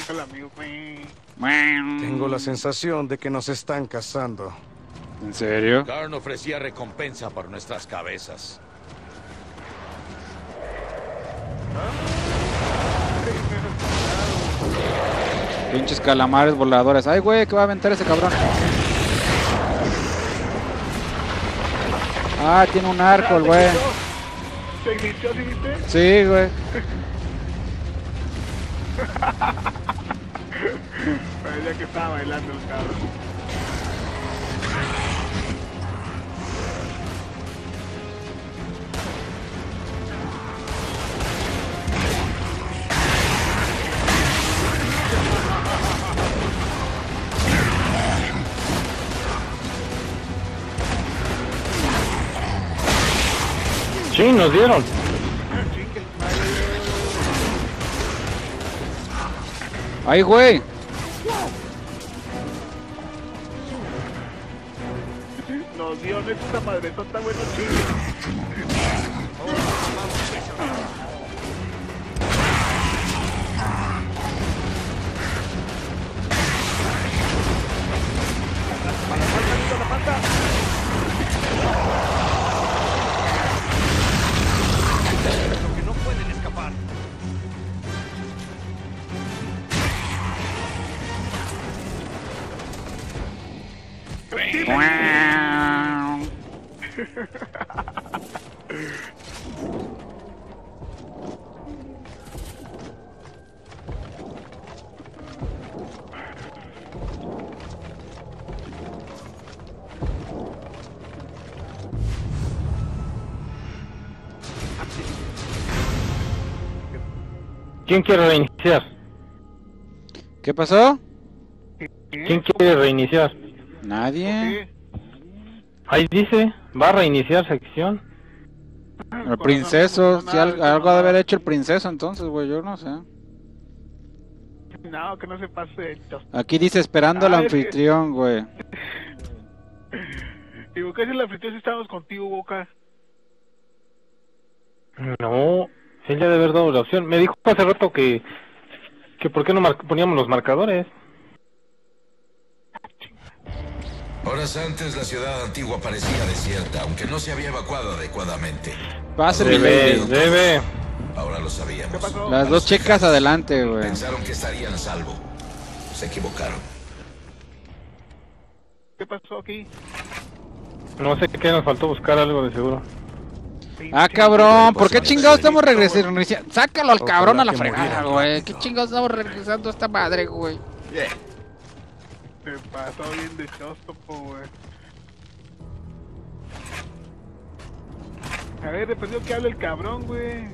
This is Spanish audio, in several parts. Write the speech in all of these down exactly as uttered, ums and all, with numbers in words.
dijo el amigo. Güey. Tengo la sensación de que nos están cazando. ¿En serio? Karn ofrecía recompensa por nuestras cabezas. Pinches calamares voladores. Ay, güey, que va a aventar ese cabrón. Ah, tiene un arco el güey. ¿Se glitchó, sí viste? Sí, güey. Parecía que estaba bailando el cabrón. Sí, nos dieron. Ay, güey. Nos dio esta madretota, bueno, chingue. Lo que no pueden escapar. ¿Quién quiere reiniciar? ¿Qué pasó? ¿Quién quiere reiniciar? Nadie. Ahí dice, va a reiniciar sección. El princeso. Si algo, algo ha de haber hecho el princeso entonces, güey. Yo no sé. No, que no se pase esto. Aquí dice esperando al Ah, es que- anfitrión, güey. Digo, ¿qué es el anfitrión si estamos contigo, Boca? No, él ya debe haber dado la opción. Me dijo hace rato que, que por qué no mar- poníamos los marcadores. Horas antes la ciudad antigua parecía desierta, aunque no se había evacuado adecuadamente. Pásale, Debe, baby. debe. Ahora lo sabíamos. ¿Qué pasó? Las dos chicas adelante, güey. Pensaron que estarían a salvo. Se equivocaron. ¿Qué pasó aquí? No sé qué nos faltó buscar algo de seguro. Ah, cabrón, ¿por qué chingados estamos regresando? Sácalo al cabrón a la fregada, güey. ¿Qué chingados estamos regresando a esta madre, güey? Se pasó bien de chóstopo, güey. A ver, dependió que hable el cabrón, güey.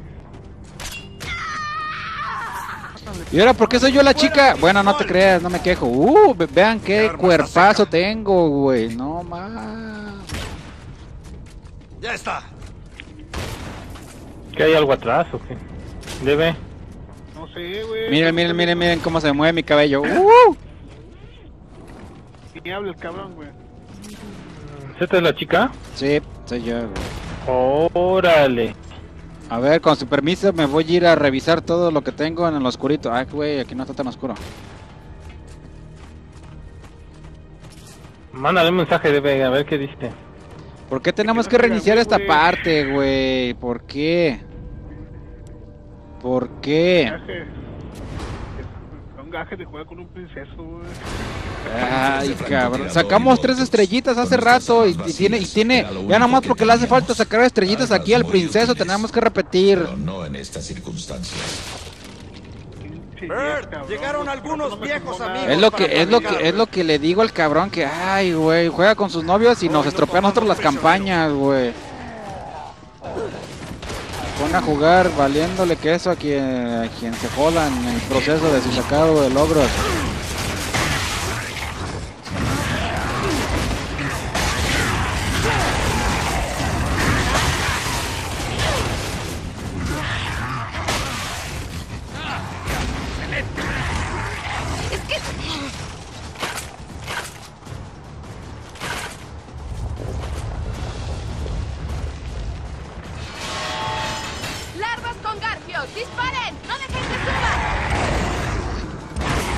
¿Y ahora por qué soy yo la chica? Bueno, no te creas, no me quejo. Uh, ve- vean qué cuerpazo tengo, güey. No más. Ya está. ¿Que hay algo atrás o qué? Debe. No sé, güey. Miren, miren, miren, miren cómo se mueve mi cabello. Uh. Ni habla el cabrón, güey. ¿Esta es la chica? Sí, soy yo, güey. Órale. A ver, con su permiso me voy a ir a revisar todo lo que tengo en el oscurito. Ah, güey, aquí no está tan oscuro. Mándale un mensaje, debe, a ver qué dice. ¿Por qué tenemos que reiniciar esta parte, güey? ¿Por qué? ¿Por qué? Gaje. Son gajes de jugar con un princeso, güey. Ay, cabrón. Sacamos tres estrellitas hace rato y, y tiene, y tiene, ya nomás porque le hace falta sacar estrellitas aquí al princeso, tenemos que repetir. Pero no en estas circunstancias. Bert, llegaron algunos viejos amigos. Es lo que, es lo que, es lo que le digo al cabrón que, ay, güey, juega con sus novios y nos estropea a nosotros las campañas, güey. Pone a jugar valiéndole queso a quien, a quien se joda en el proceso de su sacado de logros. ¡Larvas con garfios! ¡Disparen! ¡No dejen que suban!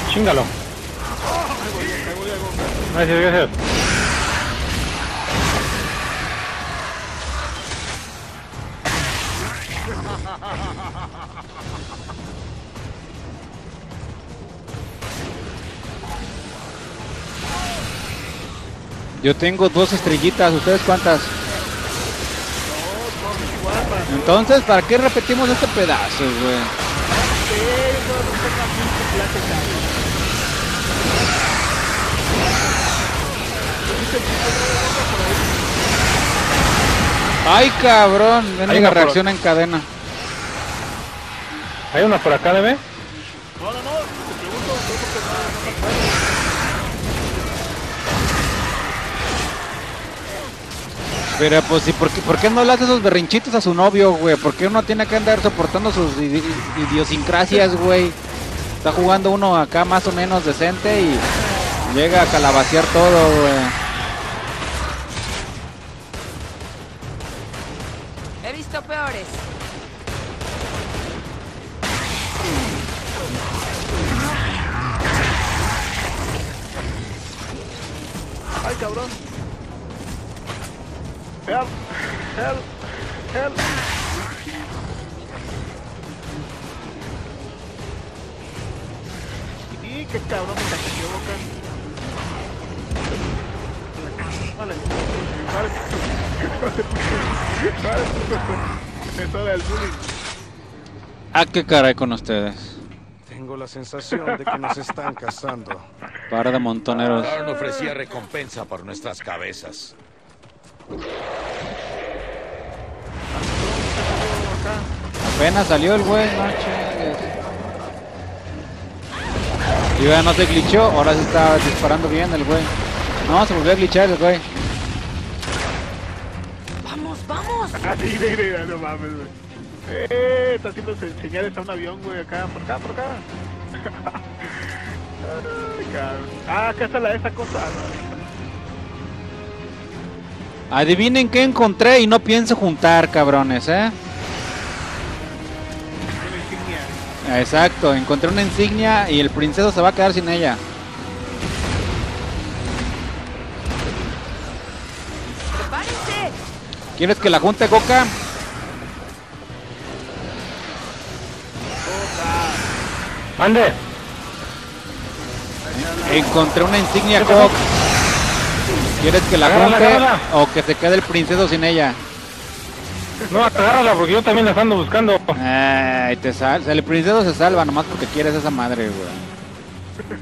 Chingalo. Gracias, gracias. Yo tengo dos estrellitas, ¿ustedes cuántas? Entonces, ¿para qué repetimos este pedazo, güey? Ay, cabrón, mendiga reacción en cadena. ¿Hay una por acá, debe? No, no, no, te pregunto, estoy porque no, no me acuerdo. Pero pues, ¿y por qué, por qué no le hace esos berrinchitos a su novio, güey? ¿Por qué uno tiene que andar soportando sus idi- idiosincrasias, güey? Está jugando uno acá más o menos decente y llega a calabacear todo, güey. He visto peores. Ay, cabrón. Help, help, help. Y qué cabrón me cayó, boca. Vale, vale. Vale, es hora del bullying. Ah, qué caray con ustedes. Tengo la sensación de que nos están cazando. Para de montoneros. Arn ofrecía recompensa por nuestras cabezas. Apenas salió el güey, no chingues. Y ya no se glitchó, ahora se está disparando bien el güey. No, se volvió a glitchar el güey. Vamos, vamos. Ah, sí, sí, sí, no mames, güey. Eh, está haciendo se- señales a un avión, güey, acá, por acá, por acá. Ay, cabrón. Ah, acá está la esa cosa. Adivinen qué encontré y no pienso juntar, cabrones, ¿eh? Una insignia. Exacto, encontré una insignia y el princeso se va a quedar sin ella. Prepárense. ¿Quieres que la junte, Coca? ¡Ande! Encontré una insignia, Coca. ¿Quieres que la Agárrala, junte agárrala. o que se quede el princeso sin ella? No, agárrala porque yo también la ando buscando. Ay, te sal el princeso se salva nomás porque quieres esa madre, güey.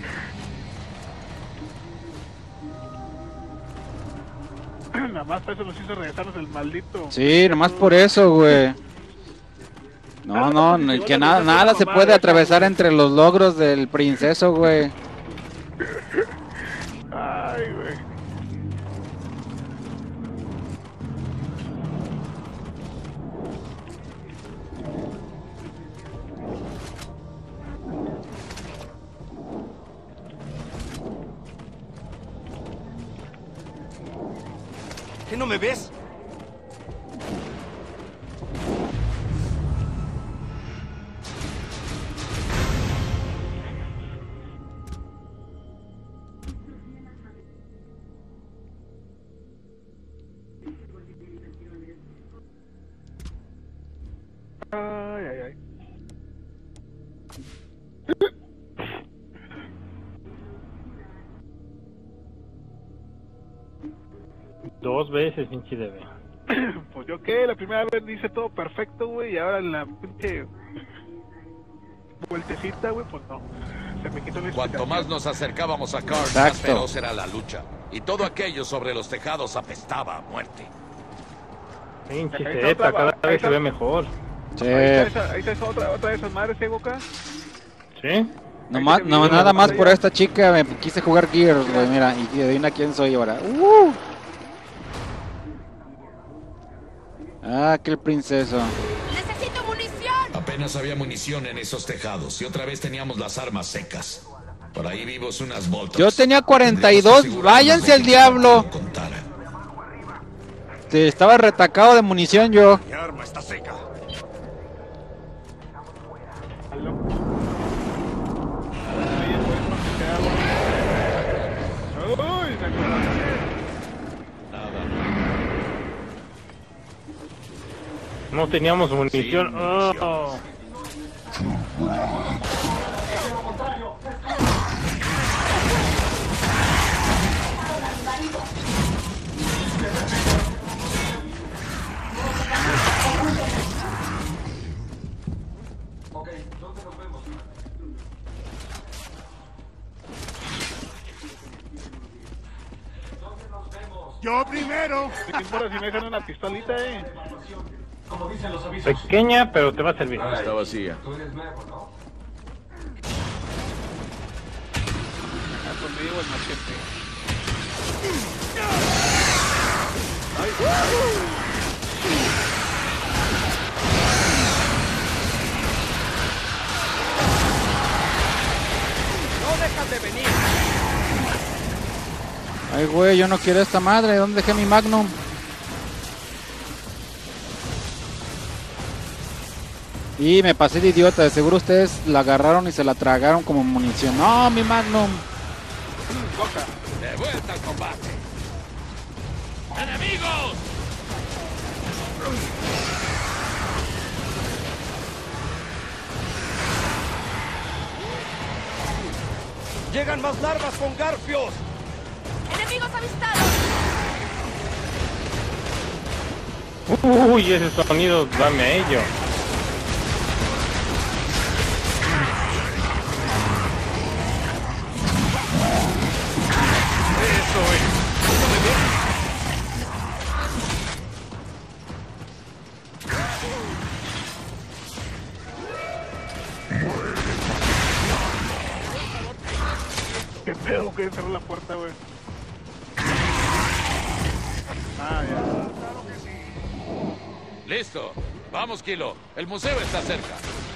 Nada más para eso nos hizo regresarnos el maldito. Sí, nomás por eso, güey. No, no, no, que nada, nada se puede atravesar entre los logros del princeso, güey. Ay, güey. ¿Qué no me ves? Ay, ay, ay. Dos veces, pinche debe. Pues yo qué, la primera vez hice todo perfecto, güey, y ahora en la pinche vueltecita, güey, pues no. Se me quitó la Cuanto explicación. más nos acercábamos a Karn, más Exacto. feroz era la lucha. Y todo aquello sobre los tejados apestaba a muerte. Pinche Ahí está Zeta, otra, cada ahí vez está. se ve mejor. Sí. Ahí está, esa, ahí está esa otra, otra de esas madres, ¿eh, Boca? ¿Sí? Nomás, no, nada más por esta chica me quise jugar Gears, güey, mira, y adivina quién soy ahora. Uh. Ah, que el princeso. Necesito munición. Apenas había munición en esos tejados y otra vez teníamos las armas secas. Por ahí vimos unas Molotov. Yo tenía cuarenta y dos, váyanse al diablo. Sí, estaba retacado de munición yo. Mi arma está seca. Aló. No teníamos munición. Oh. Yo primero. ¿Qué importa si me dejan una pistolita, eh? Pequeña, pero te va a servir. Está vacía. Ah, pues me llevo el machete. Ay, No dejas de venir. Ay, güey, yo no quiero esta madre. ¿Dónde dejé mi Magnum? Y me pasé de idiota. De seguro ustedes la agarraron y se la tragaron como munición. ¡No, mi Magnum! De vuelta al combate. ¡Enemigos! Llegan más larvas con garfios. Enemigos avistados. Uy, ese sonido, dame a ello. qué pedo que cerró la puerta, güey. Ah, ya. Listo. Vamos, Kilo. El museo está cerca.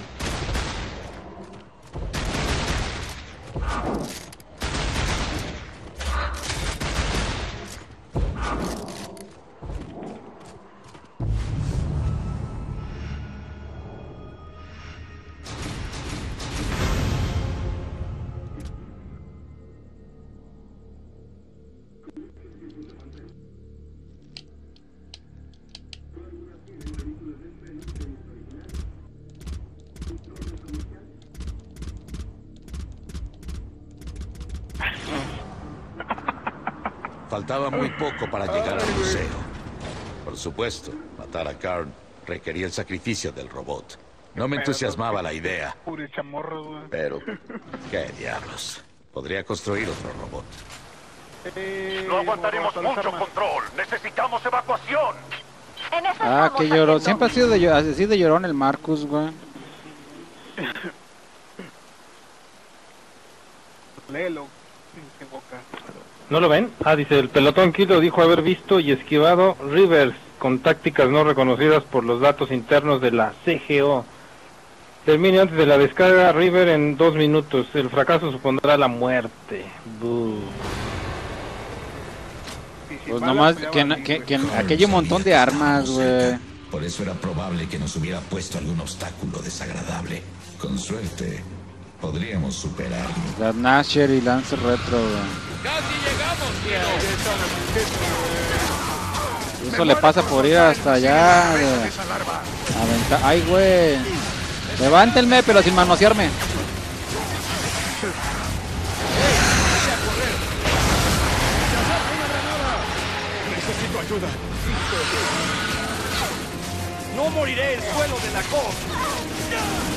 Faltaba muy poco para llegar al museo. Por supuesto, matar a Karn requería el sacrificio del robot. No me entusiasmaba la idea. Pure chamorro, güey. Pero, ¿qué diablos? Podría construir otro robot. Eh, No aguantaremos morro, mucho armas. control. Necesitamos evacuación. En eso Ah, estamos, que lloró. sargento. Siempre ha sido de, llo- así de llorón el Marcus, güey. Léelo. Pinche boca. ¿No lo ven? Ah, dice, el pelotón Kilo dijo haber visto y esquivado Rivers con tácticas no reconocidas por los datos internos de la C G O. Termine antes de la descarga River en dos minutos. El fracaso supondrá la muerte. Buh. Y sin Pues balas, nomás ya que, valí, que, güey. que aquí hay un montón de armas, güey. Por eso era probable que nos hubiera puesto algún obstáculo desagradable. Con suerte, podríamos superarlo. La Nasher y Lance Retro, güey. ¡Casi llegamos, Kilo! Eso le pasa por ir hasta allá. güey. Aventa- Ay, güey. Levántenme, pero sin manosearme. Necesito ayuda. No moriré el suelo de la costa.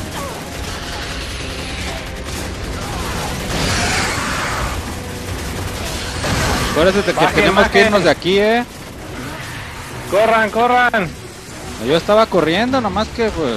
Acuérdense de que Baje, tenemos que baje. irnos de aquí, eh. ¡Corran, corran! Yo estaba corriendo, nomás que pues.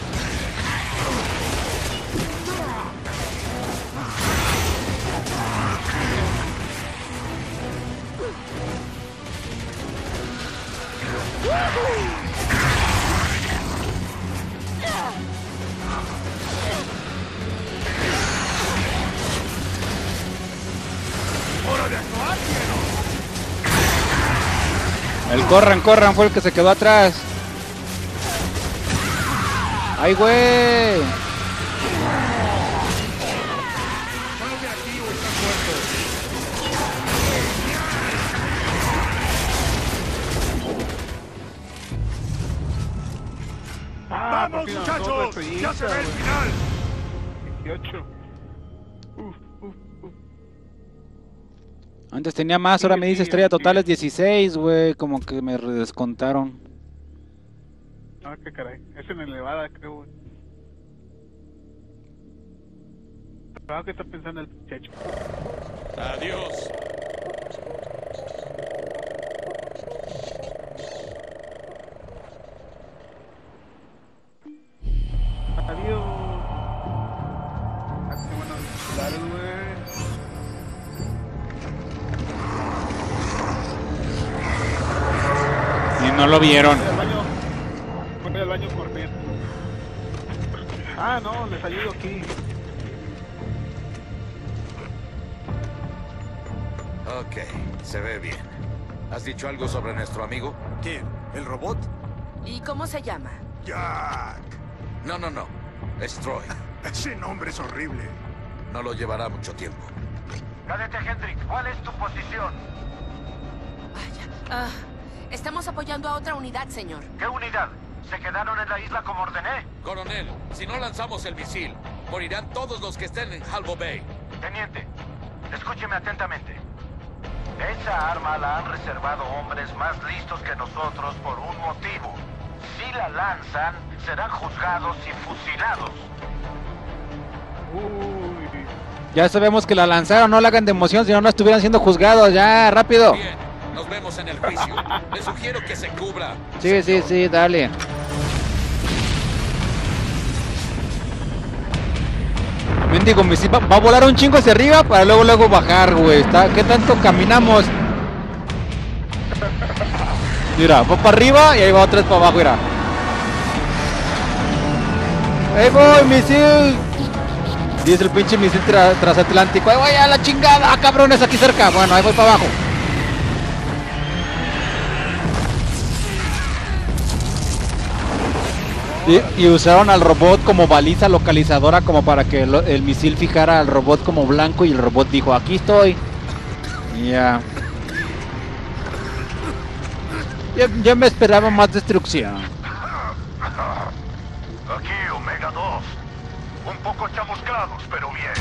El corran, corran fue el que se quedó atrás. ¡Ay, güey! ¡Vamos, por fin, muchachos! otra ¡Ya se estrellita, ve el güey. final! dieciocho. Uf, uf, uf. Antes tenía más, ahora me dice Sigue, estrella sigue, total es sigue. dieciséis, güey. Como que me descontaron. Ah, qué caray. Es en elevada, creo, güey. Ah, ¿qué está pensando el muchacho? Adiós. Adiós. Ah, qué buenos celulares, güey. Y no lo vieron. Voy al baño. Voy al baño corriendo. Ah, no, les ayudo aquí. Ok, se ve bien. ¿Has dicho algo sobre nuestro amigo? ¿Quién? ¿El robot? ¿Y cómo se llama? Jack. No, no, no. Es Troy. Ese nombre es horrible. No lo llevará mucho tiempo. Cadete Hendrix, ¿cuál es tu posición? Vaya. Ah, estamos apoyando a otra unidad, señor. ¿Qué unidad? ¿Se quedaron en la isla como ordené? Coronel, si no lanzamos el misil, morirán todos los que estén en Halvo Bay. Teniente, escúcheme atentamente. Esa arma la han reservado hombres más listos que nosotros por un motivo. Si la lanzan, serán juzgados y fusilados. Uy. Ya sabemos que la lanzaron, no la hagan de emoción, si no, no estuvieran siendo juzgados. Ya, rápido. Bien, nos vemos en el juicio. Le sugiero que se cubra. Sí, sí, sí, dale. Mendigo, misil va, va a volar un chingo hacia arriba para luego luego bajar, güey. Está- ¿Qué tanto caminamos? Mira, va para arriba y ahí va otra vez para abajo, mira. Ahí voy, misil. Dice el pinche misil tra- transatlántico. Ahí voy a la chingada, cabrones, aquí cerca. Bueno, ahí voy para abajo. Y, y usaron al robot como baliza localizadora como para que lo- el misil fijara al robot como blanco y el robot dijo, aquí estoy. Y ya. Ya, ya me esperaba más destrucción. Aquí, Omega dos. Un poco chamuscados, pero bien.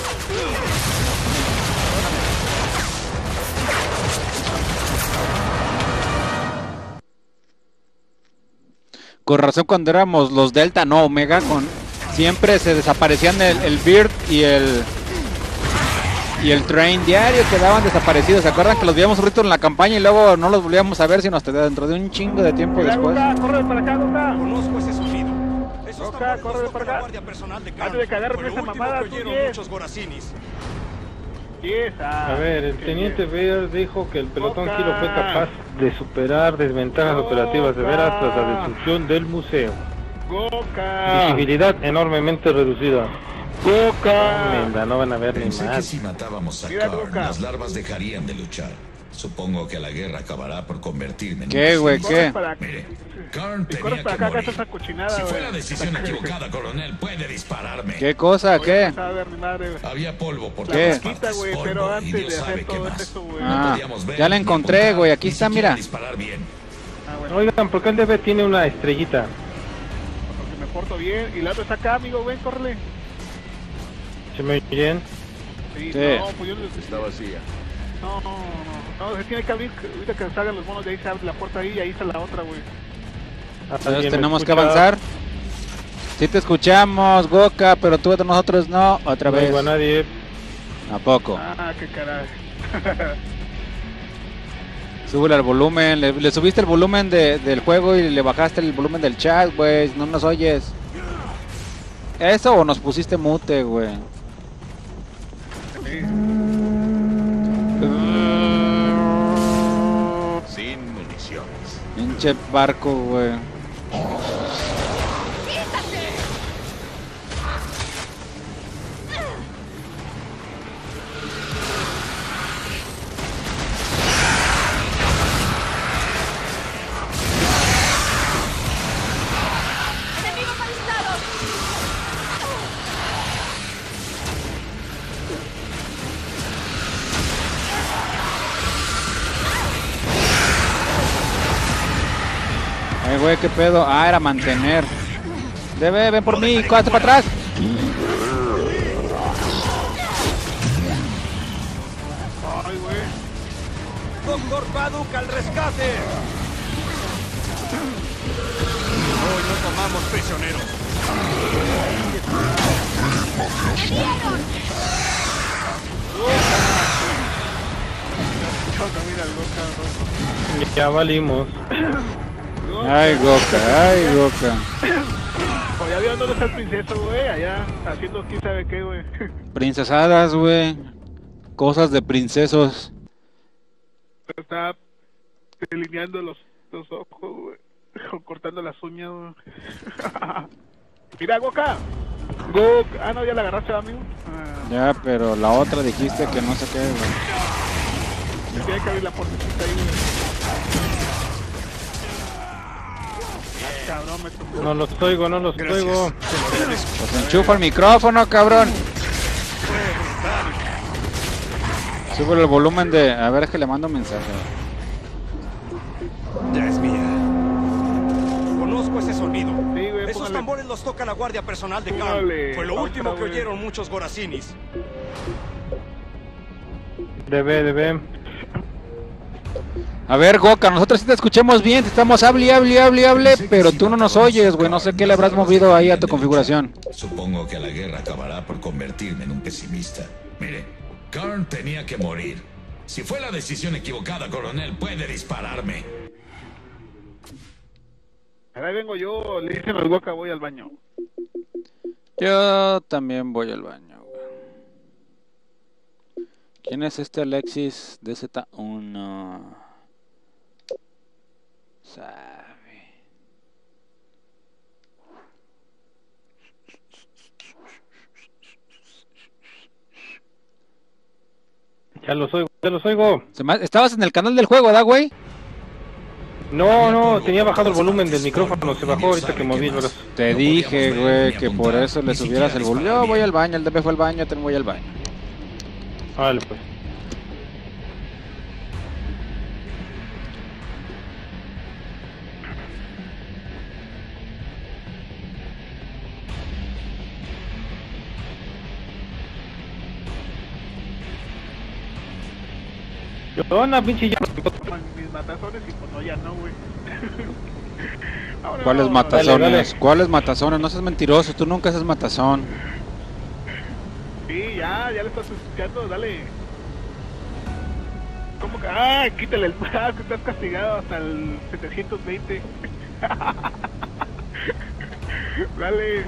Con razón cuando éramos los Delta, no Omega, con siempre se desaparecían el, el Bird y el y el Train diario, quedaban desaparecidos. ¿Se acuerdan que los veíamos un rito en la campaña y luego no los volvíamos a ver sino hasta dentro de un chingo de tiempo Mira, después? Goka, corre para acá, Goka. Conozco ese sonido. Esos Goka, tambores corre los para toca la acá. guardia personal de Antes de que agarren Fue lo esa último mamada, que tú oyeron diez. muchos goracinis. Yes, ah, A ver, el qué teniente bien. Bear dijo que el pelotón Boca. Kilo fue capaz de superar desventajas Boca. operativas severas tras la destrucción del museo. Goka. Visibilidad enormemente reducida. Goka. Mierda, no van a ver ni Pensé que más. si matábamos a Mira, Karn, Luca. las larvas dejarían de luchar. Supongo que la guerra acabará por convertirme en ¿Qué, un güey? pesimista. ¿Qué? Para... Mire, Karn Y corres tenía para que acá, acá morir. está esa cochinada, Si fue güey. la decisión equivocada, coronel, puede dispararme. ¿Qué cosa? Oye, ¿Qué? no sabe ver ni madre, güey. Había polvo por La ¿Qué? todas mosquita, partes, güey, polvo, pero y antes Dios de sabe hacer qué todo más. eso, güey. Ah, Podíamos ver ya la ni encontré, apuntar, güey, aquí ni está, siquiera mira. disparar bien. Ah, bueno, Oigan, ¿por qué el D B tiene una estrellita? porque me porto bien. Y la otra está acá, amigo, ven, córrele. ¿Se me oyen? Sí, Sí. no, pues yo... Está vacía. No, no, no, no, se tiene que abrir, ahorita que salgan los monos de ahí se abre la puerta ahí y ahí está la otra, güey. Entonces ¿Alguien me tenemos que escucha? avanzar. Sí te escuchamos, Goka, pero tú de nosotros no. Otra No vez. oigo a nadie. ¿A poco? Ah, qué caray. Súbele al volumen. Le, le subiste el volumen de, del juego y le bajaste el volumen del chat, güey. No nos oyes. ¿Eso o nos pusiste mute, güey? Sin municiones. Pinche barco, güey. ¡Enemigos avistados! Ay, güey, qué pedo. Ah, era mantener. Debe, ven por mí, códate para atrás. Ay, güey. Doctor Paduk al rescate. Hoy no tomamos prisioneros. Ya valimos. Ay, Goka, ay, Goka. Oye, ¿ya vieron dónde está el princeso, güey? Allá, haciendo quién sabe qué, güey. Princesadas, güey. Cosas de princesos. Está delineando los, los ojos, güey. O cortando las uñas, güey. Mira, Goka. Goka. Ah, no, ya la agarraste, amigo. Ah, Ya, pero la otra dijiste que no sé qué, güey. tiene que abrir la puertecita ahí, güey. Cabrón, me tocó. No los oigo, no los oigo. Pues enchufa el micrófono, cabrón. Sube el volumen de... A ver, es que le mando un mensaje. Ya es mía. Conozco ese sonido. Sí, güey, Esos póngale. tambores los toca la guardia personal de Khan. Póngale. Fue lo Otra, último que güey. oyeron muchos Gorazinis. Debe, debe. A ver, Goka, nosotros sí te escuchamos bien, te estamos hable, hable, hable, hable, pero tú no nos oyes, güey, no sé qué le habrás movido ahí a tu configuración. Supongo que la guerra acabará por convertirme en un pesimista. Mire, Karn tenía que morir. Si fue la decisión equivocada, coronel, puede dispararme. Ahí vengo yo, le dicen al Goka, voy al baño. Yo también voy al baño, güey. ¿Quién es este Alexis D Z uno? Sabe. Ya los oigo, ya los oigo. Se me- Estabas en el canal del juego, ¿da, güey? No, no, tenía bajado el volumen del micrófono, se bajó ahorita que moví el brazo. Te dije, güey, que por eso le subieras el volumen. Yo voy al baño, el D B fue al baño, yo también voy al baño. Vale, pues. Yo, una pinche ya. Mis matazones y pues no, ya no, güey. Ahora ¿Cuáles no, matazones? dale, dale. ¿Cuáles matazones? No seas mentiroso, tú nunca haces matazón. Sí, ya, ya le estás escuchando, dale. ¿Cómo que? Ah, quítale el ah, que estás castigado hasta el setecientos veinte. Dale.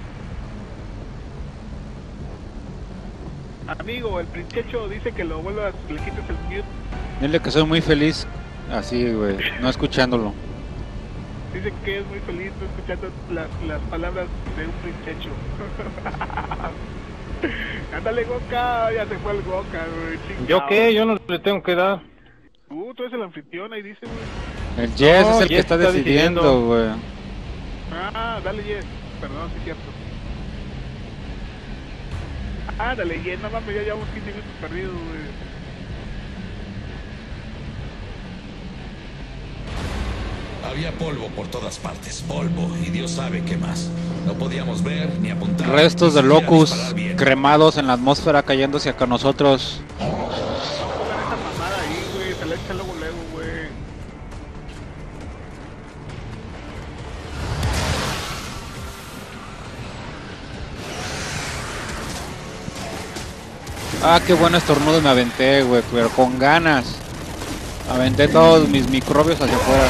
Amigo, el princecho dice que lo vuelvas, le quites el mute. Dile que soy muy feliz así, güey, no escuchándolo. Dice que es muy feliz no escuchando las, las palabras de un princecho. Ándale, Goka, ya se fue el Goka, güey. ¿Yo chingado. qué? Yo no le tengo que dar. Uh, tú eres el anfitrión, ahí dice, güey. El Jess No, es el que Jess está está decidiendo, decidiendo. güey. Ah, dale, Jess. Perdón, sí es cierto. Ah, dale, Jess, no mames, ya llevamos quince minutos perdidos, güey. Había polvo por todas partes, polvo, y Dios sabe qué más. No podíamos ver ni apuntar. Restos de ni siquiera locus disparar bien. cremados en la atmósfera cayéndose acá nosotros. Pongan esa mamada ahí, güey. Se la echa luego, luego, güey. Ah, qué buen estornudo me aventé, güey, pero con ganas. Aventé todos mis microbios hacia afuera.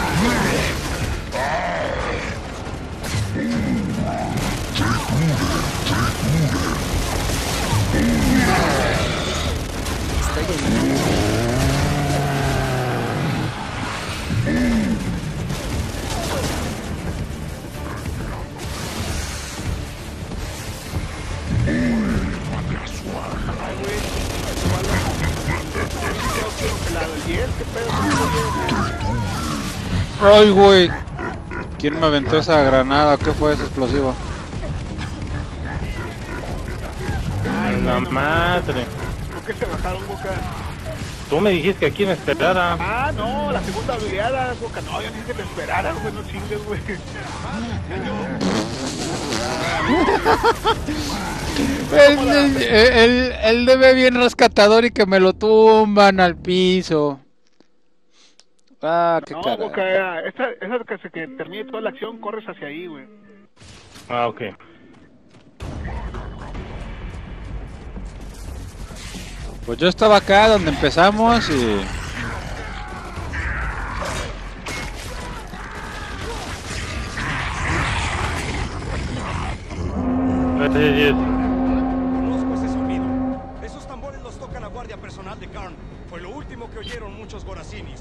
Ay, güey. ¿Quién me aventó esa granada? ¿Qué fue ese explosivo? La madre. ¿Por qué se bajaron, Boca? Tú me dijiste que aquí me esperara. Ah, no, la segunda oleada, Boca. No, yo ni dije que me esperara, güey, no chingues, güey. El, el, el, el debe bien rescatador y que me lo tumban al piso. Ah, qué No, carajo. Boca, esa, esa que se que termine toda la acción, corres hacia ahí, güey. Ah, ok. Pues yo estaba acá donde empezamos y... Conozco ese sonido. Esos tambores los toca la guardia personal de Karn. Fue lo último que oyeron muchos Gorazinis.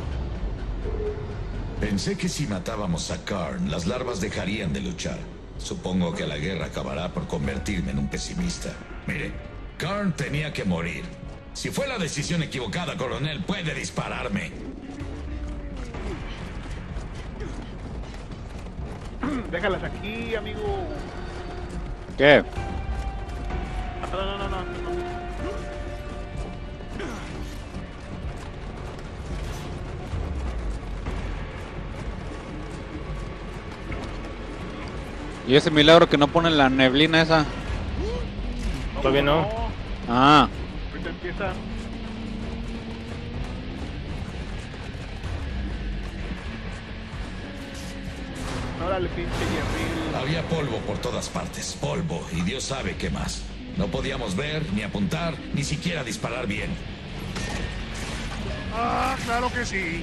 Pensé que si matábamos a Karn, las larvas dejarían de luchar. Supongo que la guerra acabará por convertirme en un pesimista. Mire, Karn tenía que morir. Si fue la decisión equivocada, coronel, puede dispararme. Déjalas aquí, amigo. ¿Qué? No, no, no, no, no. ¿Y ese milagro que no ponen la neblina esa? Todavía no. Ah. Ahorita empieza. Órale, pinche Jerry. Había polvo por todas partes, polvo, y Dios sabe qué más. No podíamos ver, ni apuntar, ni siquiera disparar bien. Ah, claro que sí.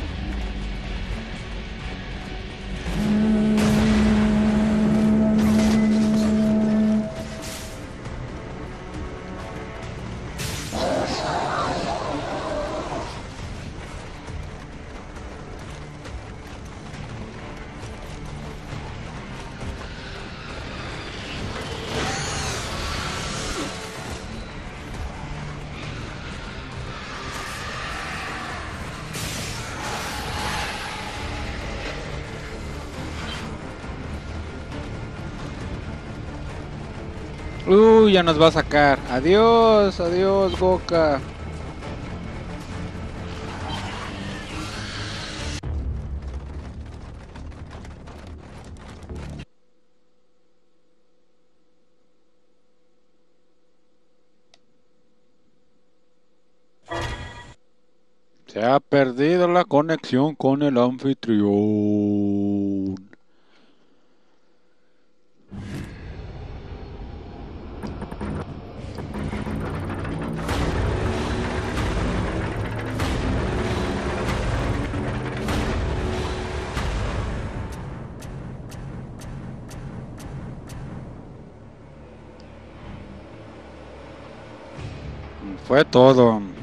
Uy, ya nos va a sacar. Adiós, adiós, Boca. Se ha perdido la conexión con el anfitrión. Fue todo.